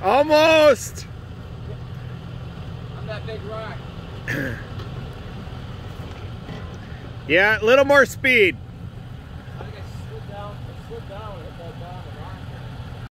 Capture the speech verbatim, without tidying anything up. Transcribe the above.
Almost! I'm that big rock. Yeah, a little more speed.